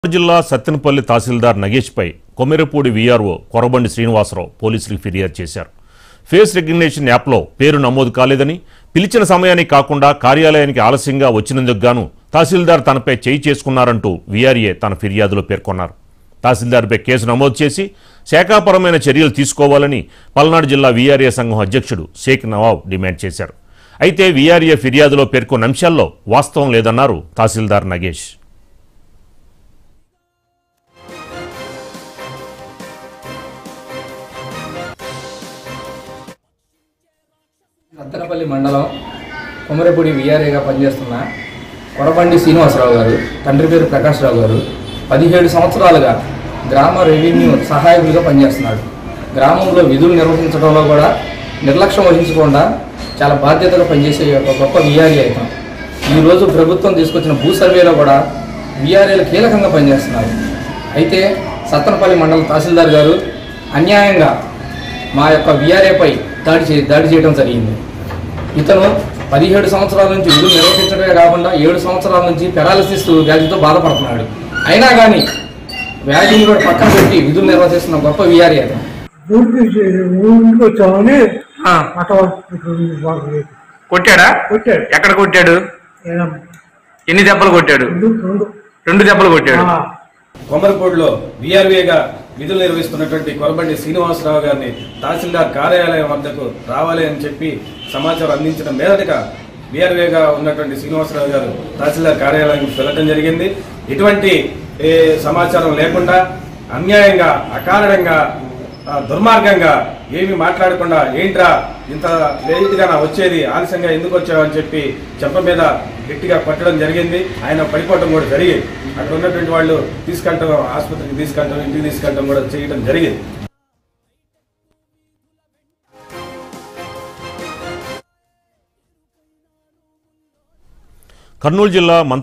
జిల్లా సత్తెనపల్లి తహసీల్దార్ నగేష్పై కొమెరపూడి VRO కొరబండి శ్రీనివాసరావు పోలీసులకు ఫిర్యాదు చేశారు. ఫేస్ రికగ్నిషన్ యాప్లో పేరు నమోదు కాలేదని, పిలిచిన సమయానికి కాకుండా కార్యాలయానికి ఆలస్యంగా వచ్చినందుకు గాను తహసీల్దార్ తనపై చేయి చేసుకున్నారంటూ VRA తన ఫిర్యాదులో పేర్కొన్నారు. తహసీల్దార్పై కేసు నమోదు చేసి శాఖాపరమైన చర్యలు తీసుకోవాలని పల్నాడు జిల్లా VRA సంఘం అధ్యక్షుడు షేక్ నవాబ్ డిమాండ్ చేశారు. అయితే VRA ఫిర్యాదులో పేర్కొన్న అంశాల్లో వాస్తవం లేదన్నారు తహసీల్దార్ నగేష్. తనపల మండలం కొమరపూడి VRAగా పనిచేస్తున్న కొరబండి శ్రీనివాసరావు గారు, తండ్రి పేరు ప్రకాశ్రావు గారు 17 సంవత్సరాలుగా గ్రామ రెవెన్యూ సహాయకులుగా పనిచేస్తున్నాడు. గ్రామంలో విధులు నిర్వహించడంలో కూడా నిర్లక్ష్యం వహించకుండా చాలా బాధ్యతగా పనిచేసే ఒక గొప్ప VRA అయితే ఈరోజు ప్రభుత్వం తీసుకొచ్చిన భూ సర్వేలో కూడా VRAలు కీలకంగా పనిచేస్తున్నారు. అయితే సత్తెనపల్లి మండలం తహసీల్దార్ గారు అన్యాయంగా మా యొక్క VRAపై దాడి చేయడం జరిగింది. ఇతను 17 సంవత్సరాల నుంచి విధులు నిర్వహించడమే కాకుండా 7 సంవత్సరాల నుంచి పెరాలసిస్ వ్యాధితో బాధపడుతున్నాడు. అయినా కానీ వ్యాధిని కూడా పక్కన పెట్టి విధులు నిర్వహిస్తున్న గొప్ప VRA అతను. కొట్టాడా? ఎక్కడ కొట్టాడు? ఎన్ని దెబ్బలు కొట్టాడు? 2 దెబ్బలు కొట్టాడు. కొమరపూడిలో VRAగా విధులు నిర్వహిస్తున్నటువంటి కొరబండి శ్రీనివాసరావు గారిని తహసీల్దార్ కార్యాలయం వద్దకు రావాలి అని చెప్పి సమాచారం అందించడం మేరటిగా VRAగా ఉన్నటువంటి శ్రీనివాసరావు గారు తహసీల్దార్ కార్యాలయానికి వెళ్ళడం జరిగింది. ఇటువంటి సమాచారం లేకుండా అన్యాయంగా, అకారణంగా, దుర్మార్గంగా ఏమి మాట్లాడకుండా ఏంట్రా ఇంత లేట్గా వచ్చేది, ఆలస్యంగా ఎందుకు వచ్చావు అని చెప్పి చెంప మీద గట్టిగా కొట్టడం జరిగింది. ఆయన పడిపోవడం కూడా జరిగింది. అక్కడ ఉన్నటువంటి వాళ్ళు తీసుకెళ్ళటం, ఆసుపత్రికి తీసుకెళ్ళటం, ఇంటికి తీసుకెళ్ళటం కూడా చేయడం జరిగింది. కర్నూలు జిల్లా